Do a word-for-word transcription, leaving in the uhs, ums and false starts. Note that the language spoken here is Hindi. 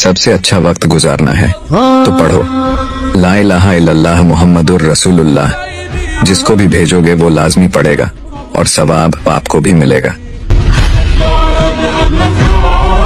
सबसे अच्छा वक्त गुजारना है तो पढ़ो ला इलाहा इल्लल्लाह मुहम्मदुर रसूलुल्लाह। जिसको भी भेजोगे वो लाजमी पढ़ेगा और सवाब आपको भी मिलेगा।